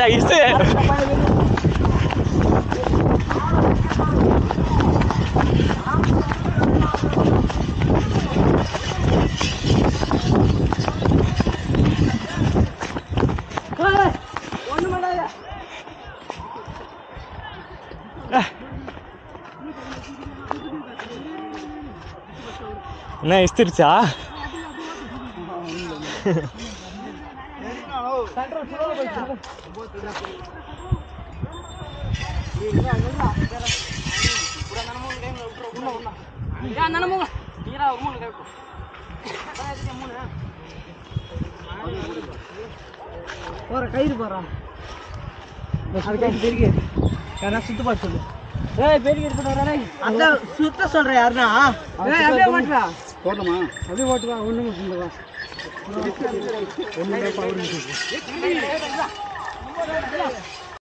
Ada isi. என்ன இஸ்திருச்சா? கயிறு போறான் சுத்து பார்த்து சொல்லு. அதான் சுத்த சொல்றேன் யாருன்னா அப்படியே மாட்டுவா போடலாமா? அப்படியே ஓட்டுவா. ஒண்ணு மட்டும் ஒண்ணு